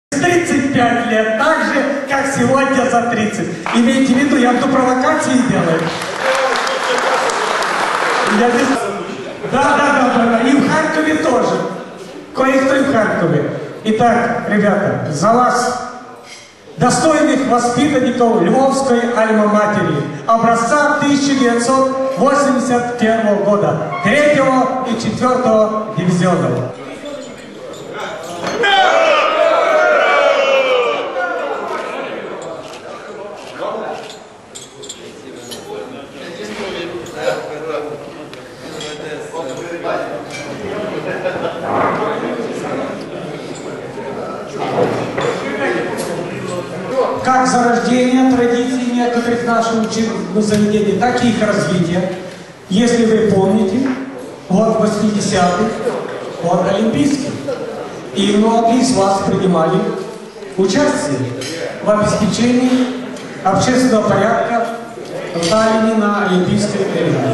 35 лет, так же, как сегодня за 30. Имейте в виду, я буду провокации делать. Да. И в Харькове тоже. Кое-кто и в Харькове. Итак, ребята, за вас, достойных воспитанников Львовской альма-матери, образца 1981 года, 3-го и 4-го дивизионов. Как зарождение традиций некоторых наших учебных заведений, так и их развитие. Если вы помните, год 80-х, год Олимпийский. И многие из вас принимали участие в обеспечении общественного порядка в Таллине на Олимпийской арене.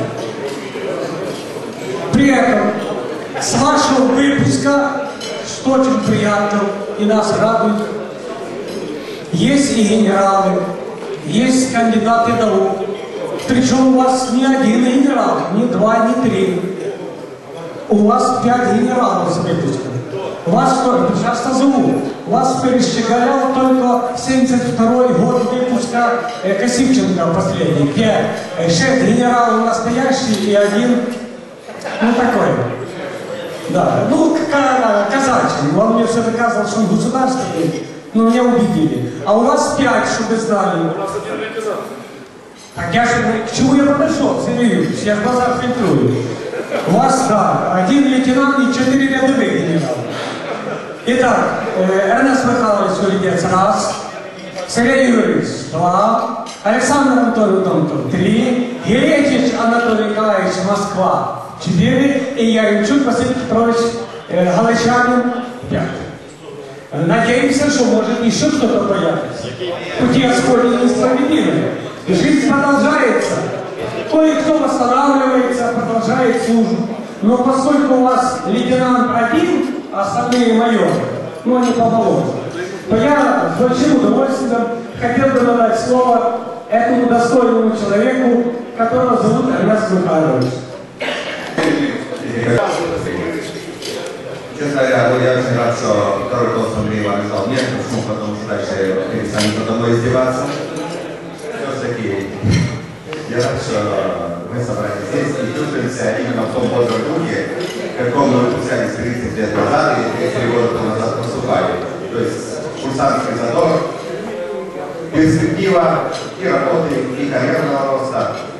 При этом с вашего выпуска, что очень приятно и нас радует, есть и генералы, есть кандидаты наук. Причем у вас не один генерал, не два, не три. У вас 5 генералов с выпуска. Вас что, сейчас назову. Вас перещеголял только 72-й год выпуска Косивченко последний. 6 генералов настоящих и 1, ну такой. Да, ну казачий. Он мне все доказывал, что он государственный. Но меня убедили. А у вас 5, чтобы знали. У нас 1 лейтенант. Так я же, к чему я подошел, Сергей Юрьевич? Я глаза фильтрую. У вас, да, 1 лейтенант и 4 рядовых генерала. Итак, Эрнест Михайлович Улидец, 1. Сергей Юрьевич, 2. Александр Анатольевич, 3. Гелетич Анатолий Николаевич, Москва, 4. И Яремчук Василий Петрович Галичанин, 5. Надеемся, что может еще что-то появится. Пути отсколи несправедливы. Жизнь продолжается. Кое-кто восстанавливается, продолжает службу. Но поскольку у вас лейтенант 1, а остальные майоры, ну они помоложе, то я с большим удовольствием хотел бы дать слово этому достойному человеку, которого зовут Эрнест Михайлович. Честно говоря, я очень рад, что второй голос Андрей Иванович дал мне, потому что дальше перестанет надо мной издеваться. Все-таки я рад, что мы собрались здесь и чувствуемся именно в том бодром духе, каком мы выпускались 30 лет назад и 33 года назад поступали. То есть курсантский задор, перспектива и работы, и карьерного роста.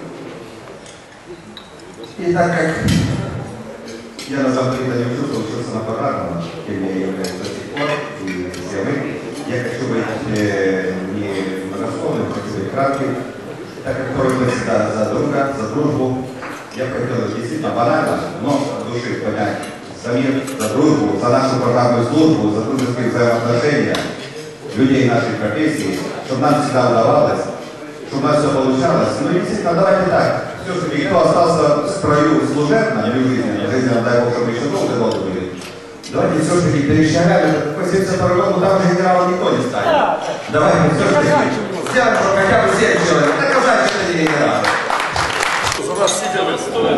И так как я на самом деле не учился на пожарном, кем я являюсь до сих пор, и все мы. Я хочу быть не многословным, хочу быть кратким, так как мы всегда за друга, за дружбу. Я хотел действительно банально, но от души понять за мир, за дружбу, за нашу пожарную службу, за дружеские взаимоотношения людей нашей профессии, чтобы нам всегда удавалось, чтобы у нас все получалось. Ну и действительно, давайте так. Все-таки кто остался в строю служебно, не в жизни, дай Бог, чтобы еще долго были. Давайте все-таки перещеголяем, по 72 году там же генералом никто не станет. Давайте все-таки сделаем, чтобы хотя бы 7 человек доказать, что это генерал. За нас сидели.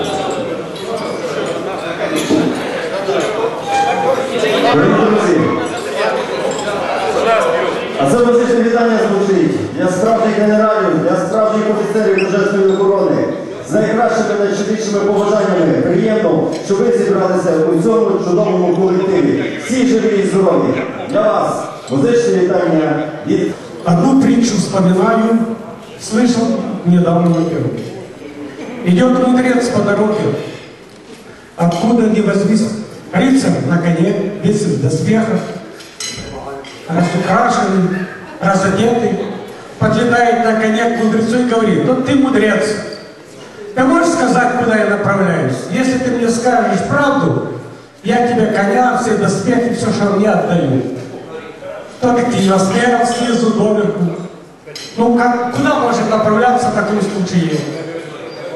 А це музичне вітання звучить для справжніх генералів, для справжніх офіцерів Божественної охорони. З найкращими, найщирішими побажаннями. Приємно, що ви зібралися у цьому чудовому колективі. Всі живі і здорові. Для вас музичне вітання від... Одну притчу вспоминаю, слышал недавно на первом. Идет мудрец по дороге, откуда ни возьмись, рыцарь на коне, весь в доспехах, разукрашенный, разодетый, подлетает на коне к мудрецу и говорит: ну ты мудрец, ты можешь сказать, куда я направляюсь? Если ты мне скажешь правду, я тебе коня, все доспехи, все, что мне отдаю. Только киносфера снизу доверху. Ну как, куда может направляться в таком случае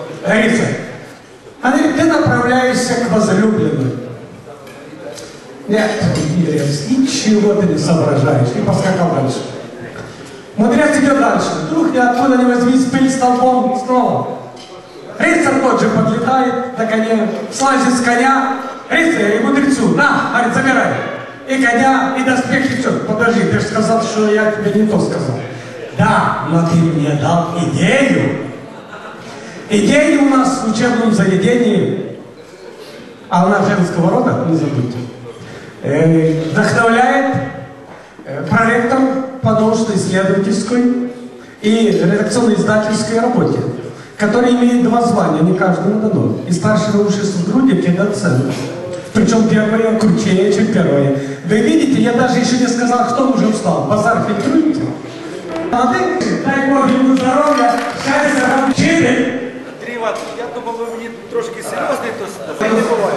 рыцарь? Она говорит: ты направляешься к возлюбленной. Нет, мудрец, ничего ты не соображаешь. И поскакал дальше. Мудрец идет дальше. Вдруг ниоткуда не возьмись, пыль столбом снова. Рыцарь тот же подлетает на коне, слазит с коня. Рыцарь и мудрецу, на, говорит, забирай. И коня, и доспехи, все. Подожди, ты же сказал, что я тебе не то сказал. Да, но ты мне дал идею. Идея у нас в учебном заведении, а она женского рода, не забудьте, вдохновляет проректор по научно-исследовательской и редакционно-издательской работе, который имеет 2 звания, не каждому дано. И старший научный сотрудник, и доцент. Причем первое кручее, чем первое. Вы видите, я даже еще не сказал, кто уже устал. Базар фильтруете? Молодые, дай Бог ему здоров'я, щастя, вам вчитель. Іван, я думав, ви мені трошки серйозний, то не буває.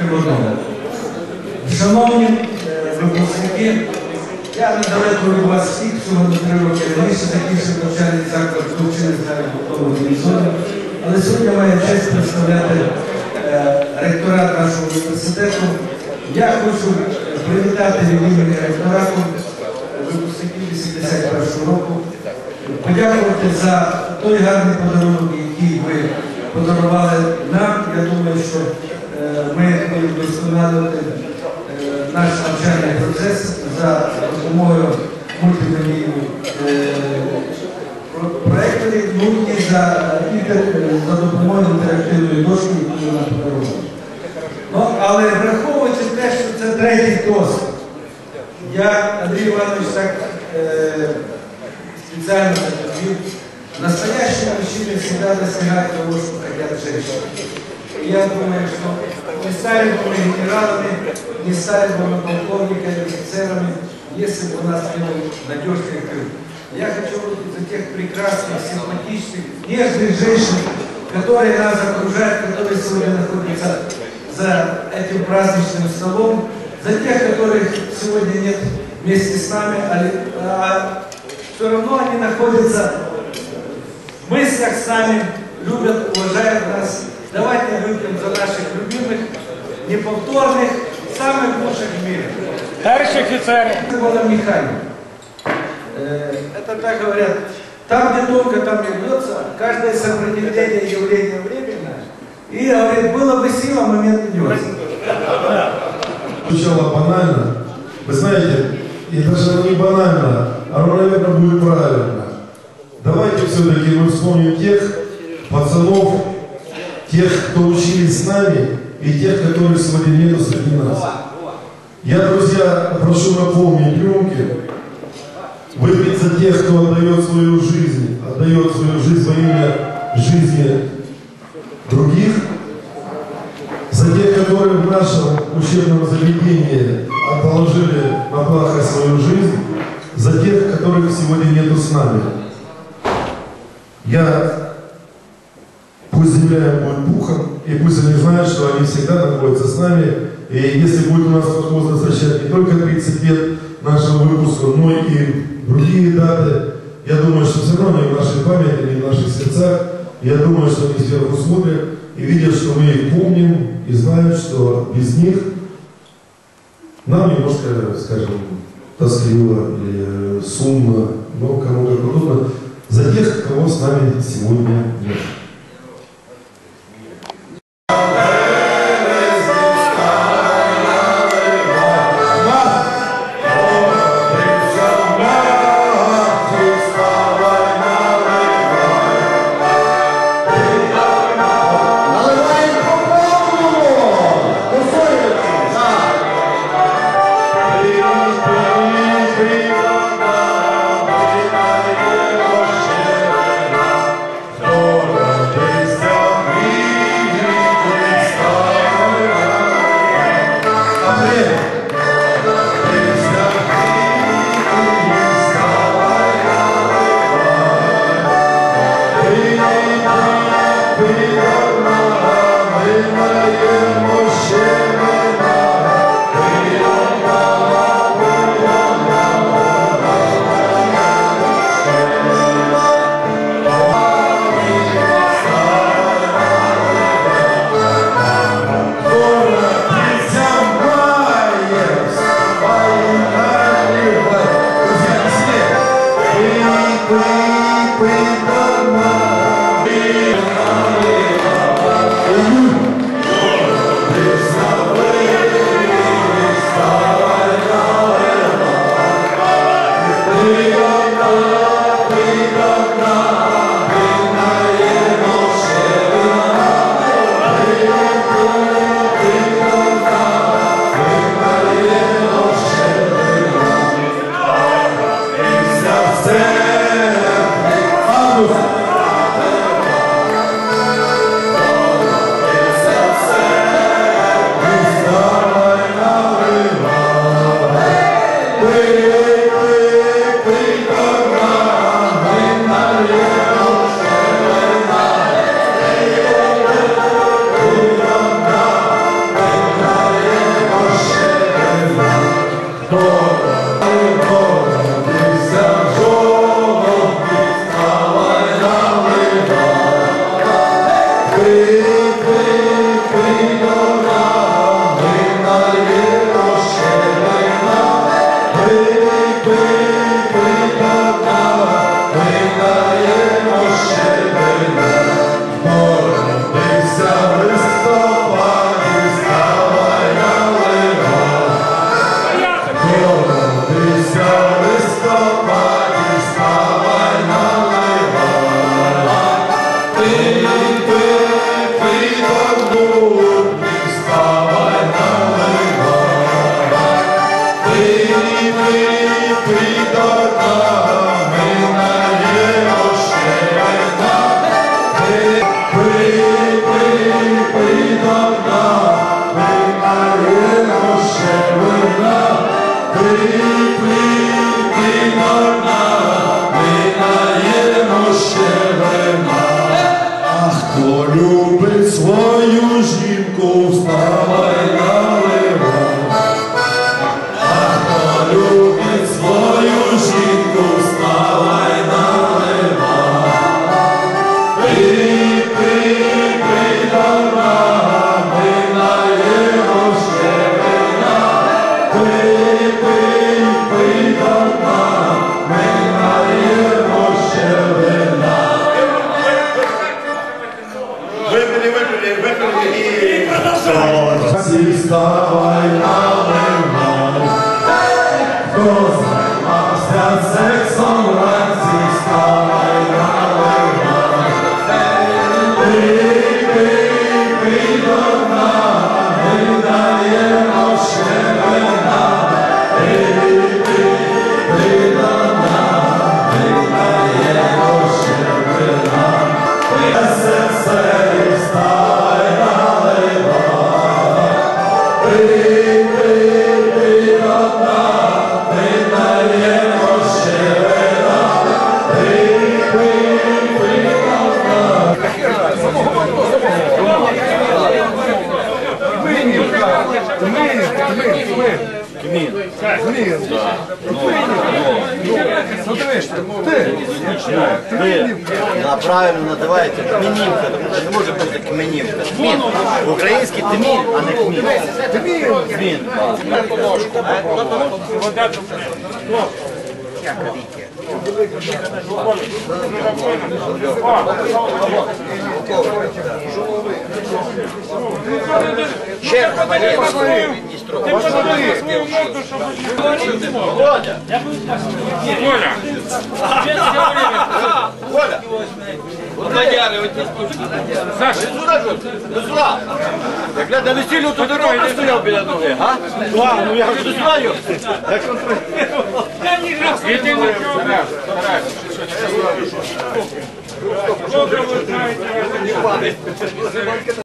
Шановні випускники, я недалеко від вас всіх, всього на 3 роки раніше закінчив навчальний заклад, вчились навіть в тому організовані. Але сьогодні маю честь представляти ректорат нашого університету. Я хочу привітати від імені ректорату випускників 81-го року, подякувати за той гарний подарунок, який ви подарували нам. Я думаю, що ми будемо вдосконалювати наш навчальний процес за допомогою мультимедійних проєктів, ну і за допомогою інтерактивної дошки, яку нам подарували. Ну, але враховуючи те, що це 3-й тост, я, Андрій Іванович, так специально подтвердил, настоящие мужчины всегда достигают того, что хотят женщины. И я думаю, что не стали бы мы генералами, не стали бы мы полковниками, офицерами, если бы у нас не был надежный тыл. Я хочу за тех прекрасных, симпатичных, нежных женщин, которые нас окружают, которые сегодня находятся за этим праздничным столом, за тех, которых сегодня нет вместе с нами, а все равно они находятся в мыслях с нами, любят, уважают нас. Давайте выпьем за наших любимых, неповторных, самых лучших в мире. Товарищи офицеры! Это была механика. Это так говорят, там, где тонко, там не бьется, каждое сопротивление явление временно. И говорит, было бы сила, момент идет. Звучало банально. Вы знаете, и даже не банально, оно, наверное, будет правильно. Давайте все-таки мы вспомним тех пацанов, тех, кто учились с нами, и тех, которых сегодня нету среди нас. Я, друзья, прошу наполнить рюмки, выпить за тех, кто отдает свою жизнь во имя жизни других, за тех, которые в нашем учебном заведении положили на плахе свою жизнь, за тех, которых сегодня нету с нами. Пусть земля им будет пухом, и пусть они знают, что они всегда находятся с нами. И если будет у нас возможность встречать не только 30 лет нашего выпуска, но и другие даты, я думаю, что все равно они в нашей памяти, они в наших сердцах. Я думаю, что они сверху смотрят и видят, что мы их помним, и знают, что без них нам немножко, скажем, тоскливо или сумно, но кому как удобно, за тех, кого с нами сегодня нет. Доброго Хто любить свою жінку, вставай наливай. А хто любить свою жінку, вставай наливай. Пий, пий, пий до дна, ми наємо ще вина. Пий, пий, пий до дна, ми наємо ще вина. Выпили и Вставай, наливай. Хто займався сексом вранці, вставай, наливай. Пий, пий, пий до дна, ми даємо ще вина. Пий, пий, пий до дна, ми даємо ще вина. Серце і вставай, наливай. Пий, пий, пий до дна, ми даємо ще вина. Пий, пий, пий до дна. Правильно називається тмінівка, тому що не може бути кменівка. Тмін. Український тмін, а не кмін. Тмін. Черга Валерій. Коля! Коля! Вот мадяри, вот здесь слушайте. Саша, сюда же, до сюда. Я глядь, на весіллю тут дорогу стояв біля ноги, а? Ну я ж до сюда. Иди на него.